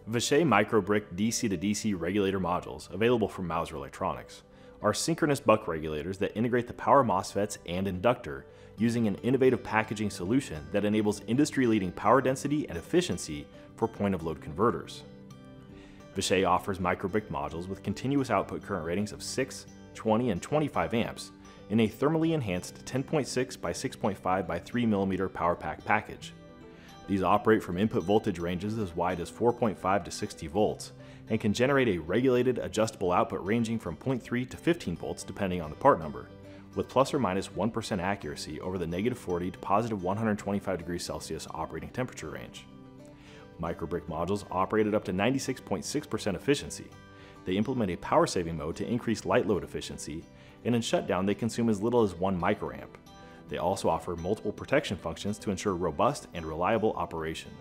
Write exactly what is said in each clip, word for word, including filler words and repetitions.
Vishay MicroBRICK D C to D C regulator modules, available from Mouser Electronics, are synchronous buck regulators that integrate the power MOSFETs and inductor using an innovative packaging solution that enables industry-leading power density and efficiency for point-of-load converters. Vishay offers MicroBRICK modules with continuous output current ratings of six, twenty, and twenty-five amps in a thermally enhanced ten point six by six point five by three millimeter PowerPak package. These operate from input voltage ranges as wide as four point five to sixty volts and can generate a regulated adjustable output ranging from zero point three to fifteen volts depending on the part number, with plus or minus one percent accuracy over the negative forty to positive one hundred twenty-five degrees Celsius operating temperature range. MicroBRICK modules operate at up to ninety-six point six percent efficiency. They implement a power saving mode to increase light load efficiency, and in shutdown they consume as little as one microamp. They also offer multiple protection functions to ensure robust and reliable operation.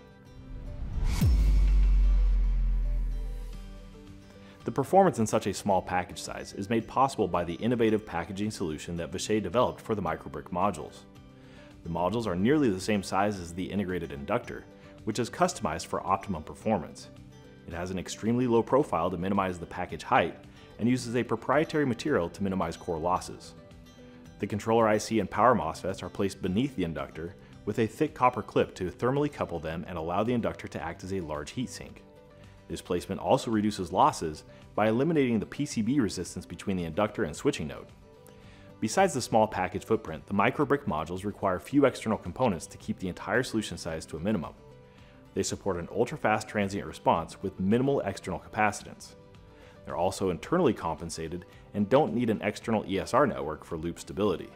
The performance in such a small package size is made possible by the innovative packaging solution that Vishay developed for the MicroBRICK modules. The modules are nearly the same size as the integrated inductor, which is customized for optimum performance. It has an extremely low profile to minimize the package height and uses a proprietary material to minimize core losses. The controller I C and power MOSFETs are placed beneath the inductor with a thick copper clip to thermally couple them and allow the inductor to act as a large heatsink. This placement also reduces losses by eliminating the P C B resistance between the inductor and switching node. Besides the small package footprint, the MicroBRICK modules require few external components to keep the entire solution size to a minimum. They support an ultra-fast transient response with minimal external capacitance. They're also internally compensated and don't need an external E S R network for loop stability.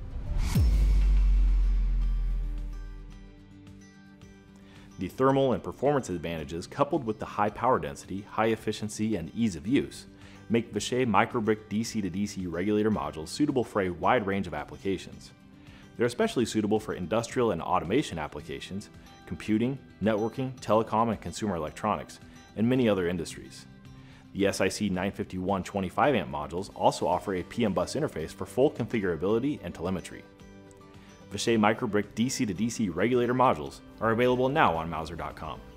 The thermal and performance advantages, coupled with the high power density, high efficiency, and ease of use, make Vishay MicroBRICK D C to D C regulator modules suitable for a wide range of applications. They're especially suitable for industrial and automation applications, computing, networking, telecom, and consumer electronics, and many other industries. The S I C nine fifty-one twenty-five amp modules also offer a P M bus interface for full configurability and telemetry. Vishay MicroBRICK D C to D C regulator modules are available now on Mouser dot com.